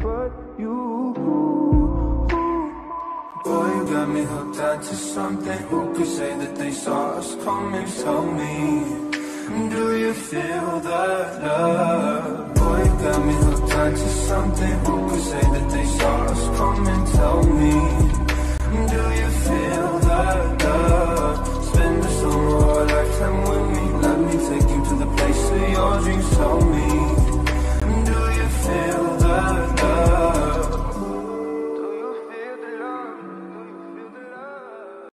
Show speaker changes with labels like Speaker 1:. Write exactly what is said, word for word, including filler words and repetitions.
Speaker 1: but you. Boy, you got me hooked onto something. Who could say that they saw us coming? Tell me, do you feel that love? Boy, you got me hooked onto something. Who could say that they saw us coming? Tell me, do you feel that love? Spend a summer or a lifetime with me. Let me take you to the place of your dreams. Tell me.